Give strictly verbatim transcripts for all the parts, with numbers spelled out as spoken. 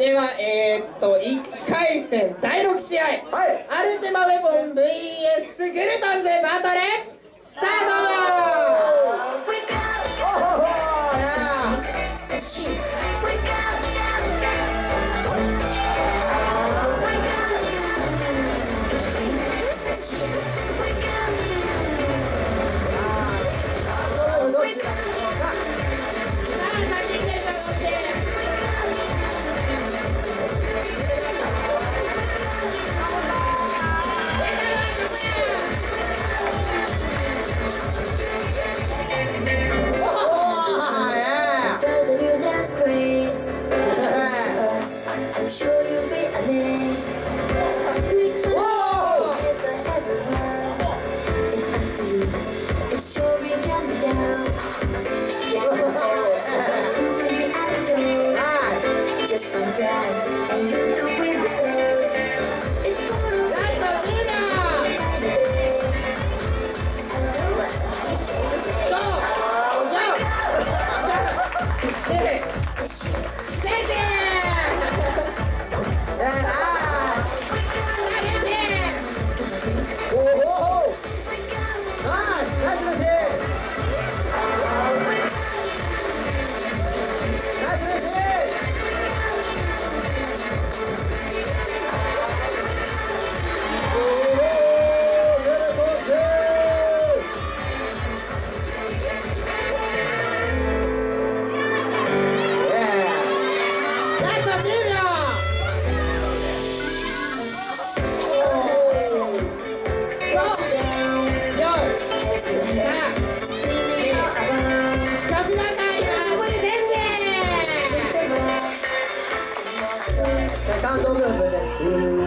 では、えー、っといっかい戦だいろく試合、はい、アルティマウェポン ブイエス グルトンズバトルスターセカンドムーブです。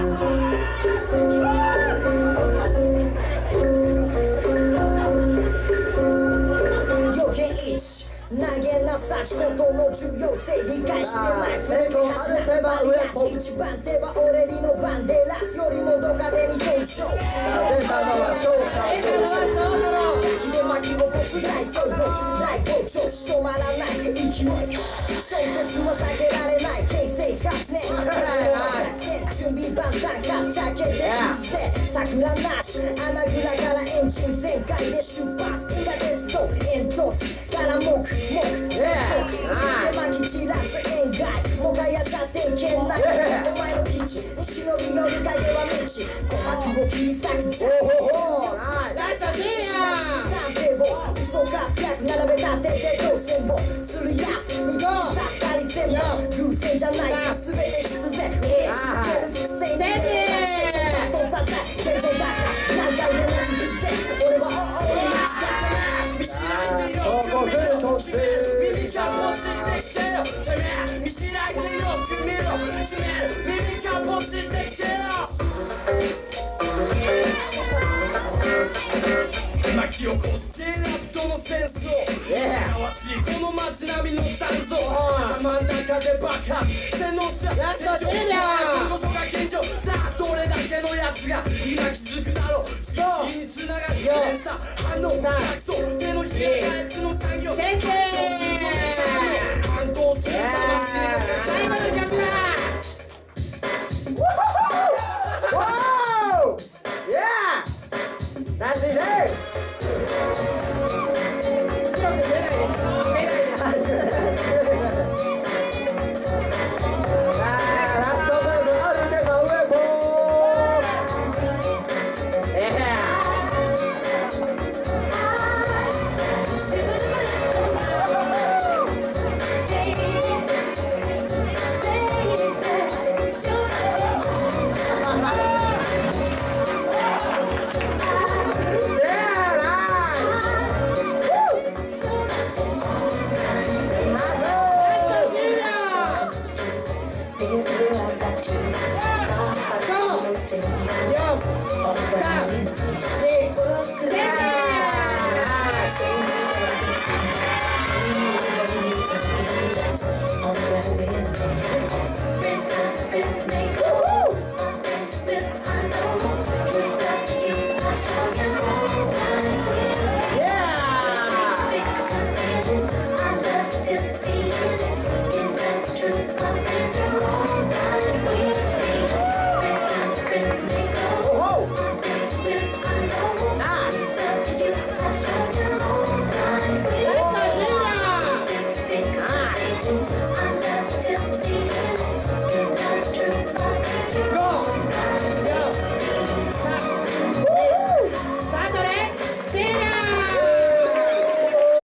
投げなさちことの重要性理解してない古き始めてばりがち一番手は俺りのバンデラスよりもド派手に登場出たのはショータイム先で巻き起こす大騒動大好調し止まらない勢い衝突は避けられない形成はちねん準備万端かっちゃけてうせ桜なし穴蔵からエンジン全開で出発因果鉄道煙突から木木全国手巻き散らす塩害もがや射程圏内お前の基地忍び寄る影は道鼓膜を切り裂くじゃラストジーニア探偵簿嘘がひゃく並べたてで当選簿するやつに刺すかりせんぼ偶然じゃないさ全て必然増え続ける伏線で成長パッとさない現状だから何回でも行くぜ俺はおお俺の道だった見知られてよく見ろ決める耳かポチってきてよてめえ見知られてよく見ろ決める耳かポチってきてよ巻き起こす J ラップとの戦争かわしいこの街並みの残像頭ん中で爆発洗脳した戦場こそが現状だどれだけのやつが今気づくだろう次々につながる連鎖反応爆走手のひら返しの産業上水と熱反応反抗する魂が最後の曲だナイスディージェーYeah! あ